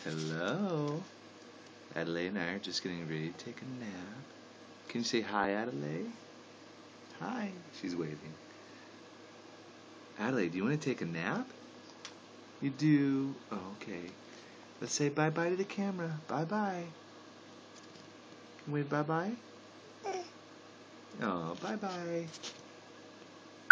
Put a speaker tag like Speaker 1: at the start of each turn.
Speaker 1: Hello. Adelaide and I are just getting ready to take a nap. Can you say hi, Adelaide? Hi. She's waving. Adelaide, do you want to take a nap? You do? Oh, okay. Let's say bye-bye to the camera. Bye-bye. Can we wave bye-bye? Oh, bye-bye.